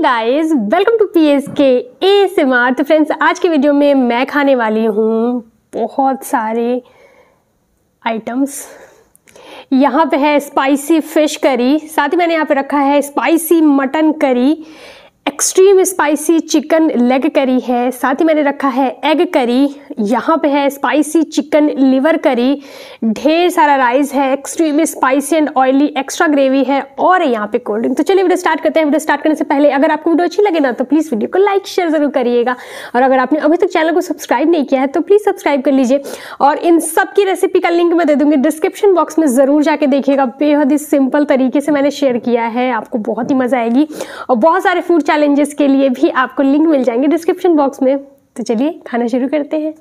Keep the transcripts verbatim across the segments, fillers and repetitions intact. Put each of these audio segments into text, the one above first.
Guys, welcome to P S K ASMR. तो friends, आज के वीडियो में मैं खाने वाली हूँ बहुत सारे आइटम्स। यहाँ पे है स्पाइसी फिश करी, साथ ही मैंने यहाँ पे रखा है spicy mutton curry, extreme spicy chicken leg curry है, साथ ही मैंने रखा है एग करी, यहाँ पे है स्पाइसी चिकन लिवर करी, ढेर सारा राइस है, extreme spicy and oily extra gravy है और यहाँ पे कोल्ड ड्रिंक। तो चलिए वीडियो स्टार्ट करते हैं। वीडियो स्टार्ट करने से पहले अगर आपको वीडियो अच्छी लगे ना तो प्लीज़ वीडियो को लाइक शेयर जरूर करिएगा, और अगर आपने अभी तक चैनल को सब्सक्राइब नहीं किया है तो प्लीज़ सब्सक्राइब कर लीजिए। और इन सब की रेसिपी का लिंक मैं दे दूंगी डिस्क्रिप्शन बॉक्स में, ज़रूर जाके देखिएगा। बेहद ही सिंपल तरीके से मैंने शेयर किया है, आपको बहुत ही मज़ा आएगी। और बहुत सारे फूड चैलेंजेस के लिए भी आपको लिंक मिल जाएंगे डिस्क्रिप्शन बॉक्स में। तो चलिए खाना शुरू करते हैं।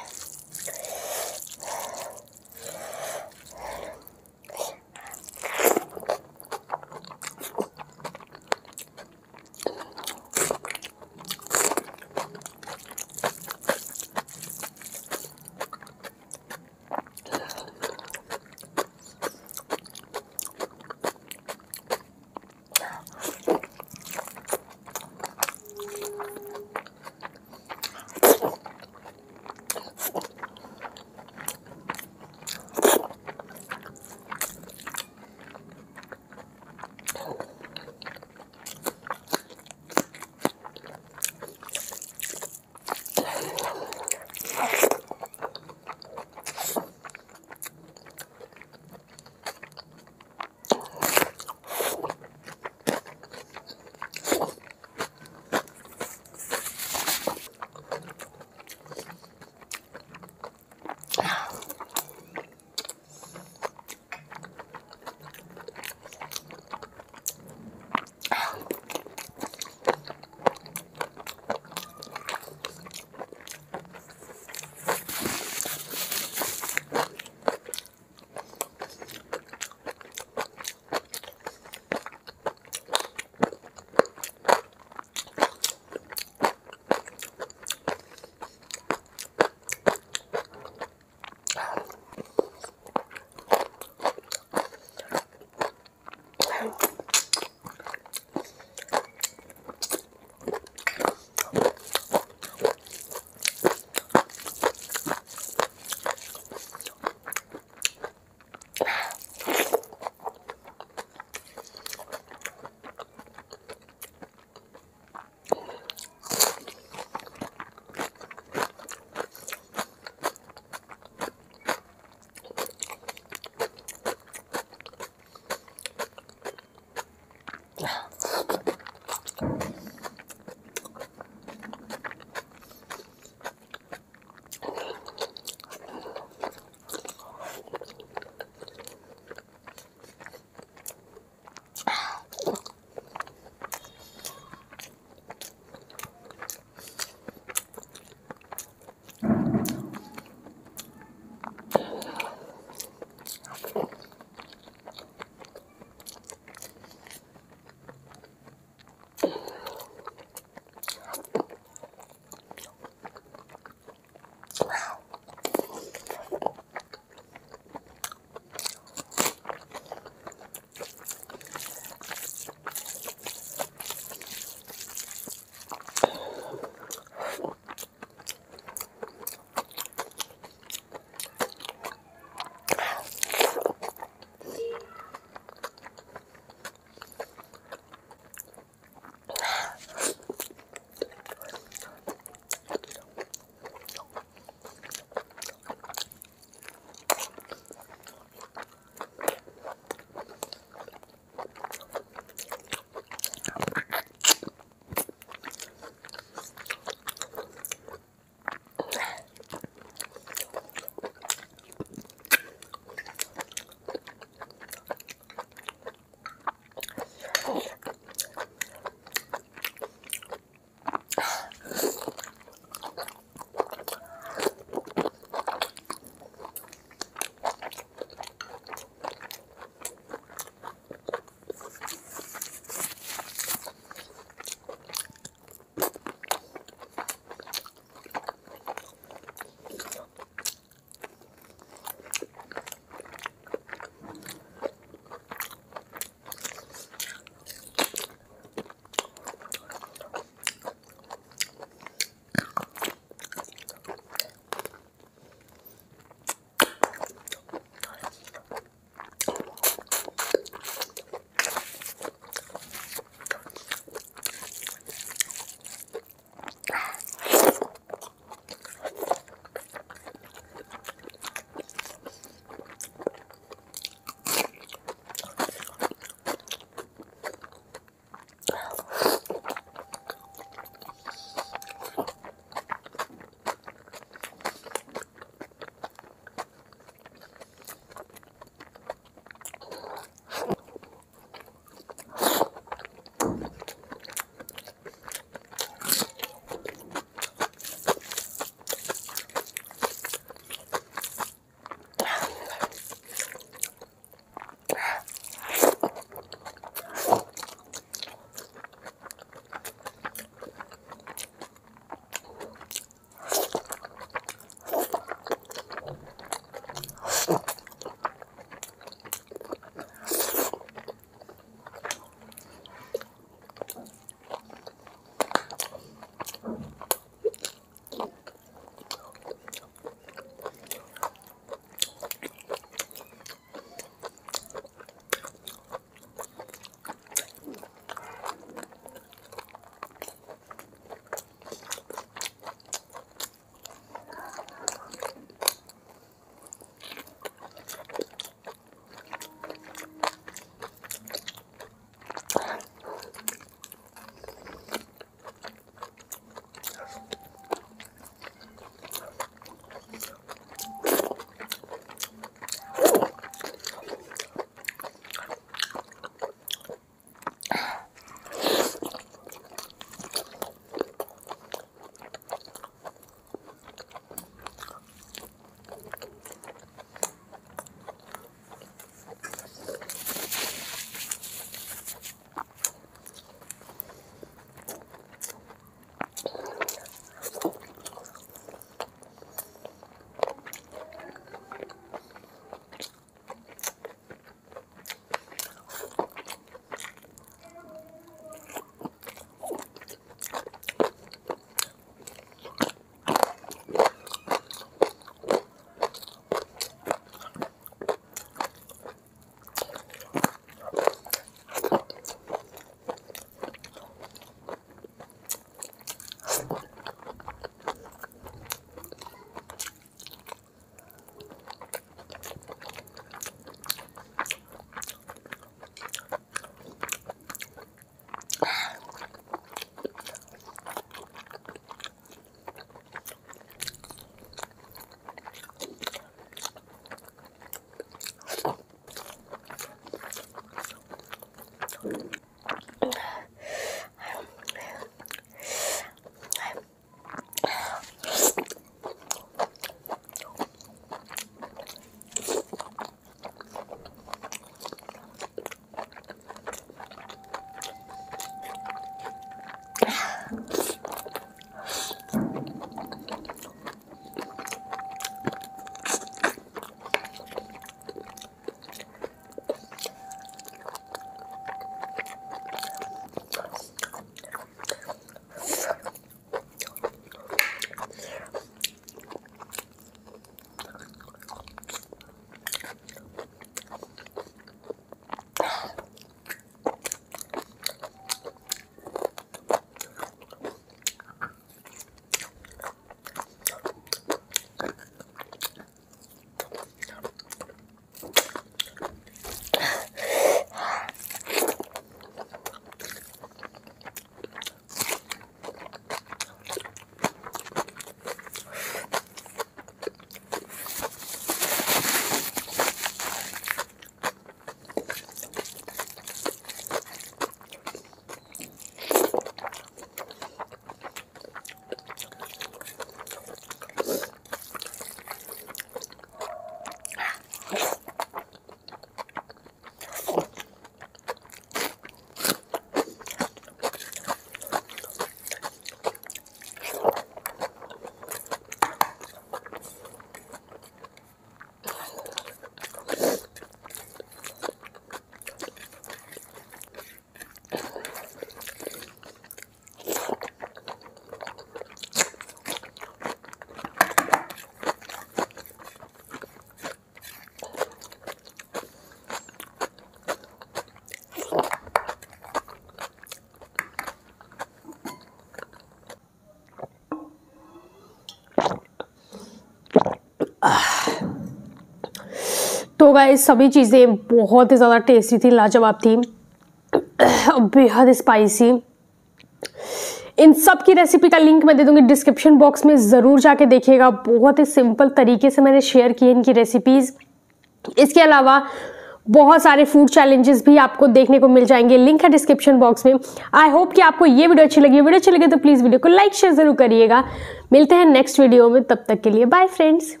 तो गाइस सभी चीज़ें बहुत ही ज़्यादा टेस्टी थी, लाजवाब थी, बेहद स्पाइसी। इन सब की रेसिपी का लिंक मैं दे दूंगी डिस्क्रिप्शन बॉक्स में, ज़रूर जाके देखिएगा। बहुत ही सिंपल तरीके से मैंने शेयर की इनकी रेसिपीज़। इसके अलावा बहुत सारे फूड चैलेंजेस भी आपको देखने को मिल जाएंगे, लिंक है डिस्क्रिप्शन बॉक्स में। आई होप कि आपको ये वीडियो अच्छी लगी। वीडियो अच्छी लगी तो प्लीज़ वीडियो को लाइक शेयर ज़रूर करिएगा। मिलते हैं नेक्स्ट वीडियो में, तब तक के लिए बाय फ्रेंड्स।